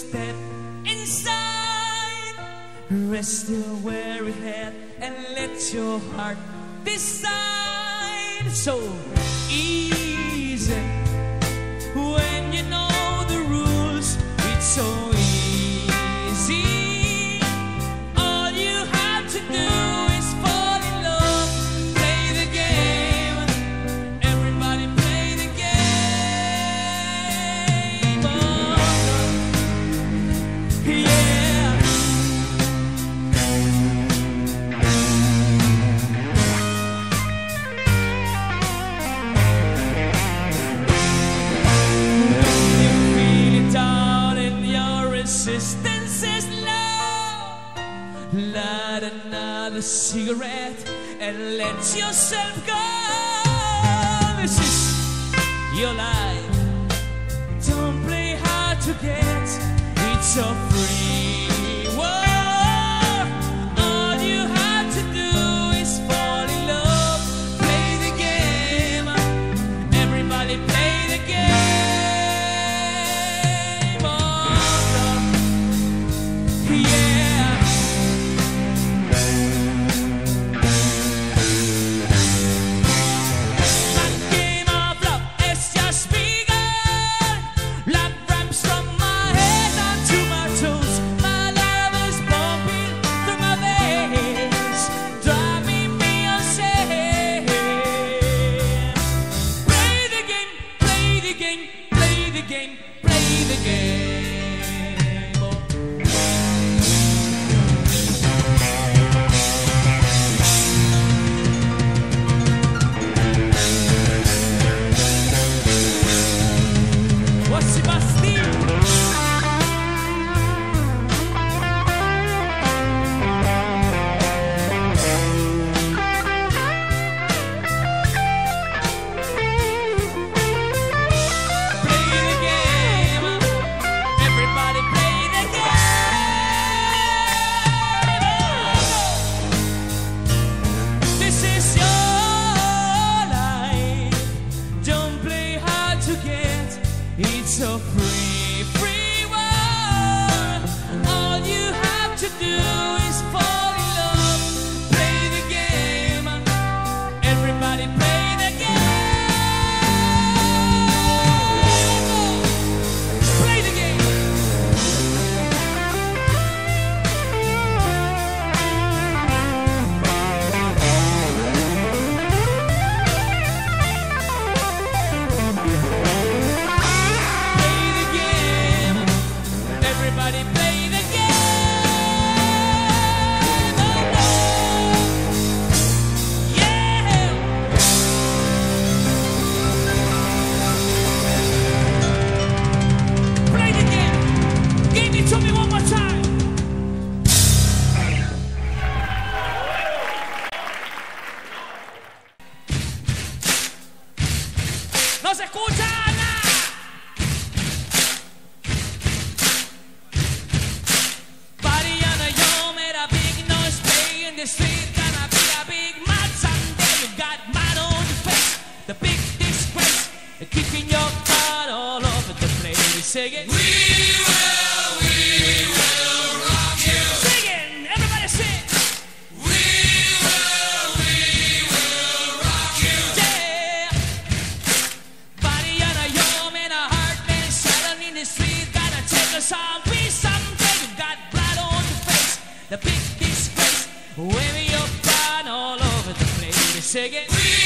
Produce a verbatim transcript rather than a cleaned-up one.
step inside. Rest your weary head and let your heart decide. So easy when you know the rules. It's so easy. All you have to do is fall in love. Play the game. Everybody play the game. Oh, yeah. You feel it down and your resistance is low. Light another cigarette and let yourself go. This is your life. Don't play hard to get. It's a free world. All you have to do is fall in love. Play the game. Everybody play the game. Oh, yeah. My game of love has just begun. Love ramps from my head down to my toes. My love is pumping through my veins, driving me insane. Play the game, play the game, play the game, play the game. Oh. What's your Bastille? Play the game. Everybody play the game. This is your life. Don't play hard to get. It's a free, free world. All you have to do is fall in love. Play the game. Everybody play the game. Play the game. Play the game. Everybody play the game. Oh, no. Yeah. Play the game. Give it to me one more time. No se escucha nada. Body on a yo made a big noise, play in the street, gonna be a big mad someday. You got mad on your face, the big disgrace, kicking your butt all over the place. Sing it. We will, we will rock you. Sing it, everybody sing. We will, we will rock you. Yeah. Body on a yo man, a heart man, selling in the street, gotta take a song, be someday. You got blood on your face, the big disgrace, waving your gun all over the place. Sing it. We